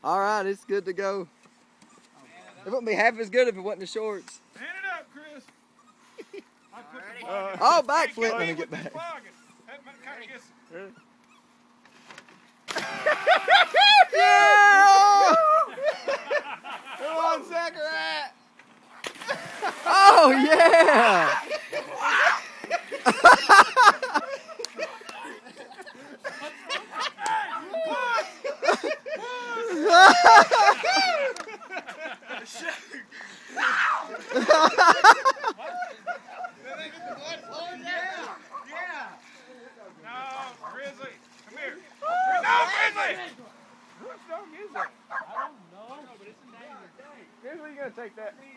All right, it's good to go. It wouldn't be half as good if it wasn't the shorts. Hand it up, Chris. Oh, backflip. Let me get back. Yeah! Come on, Zachary. Oh, yeah! Grizzly, come here. No, Grizzly! Whose dog is that? I don't know, but it's a name. Grizzly, you gonna take that?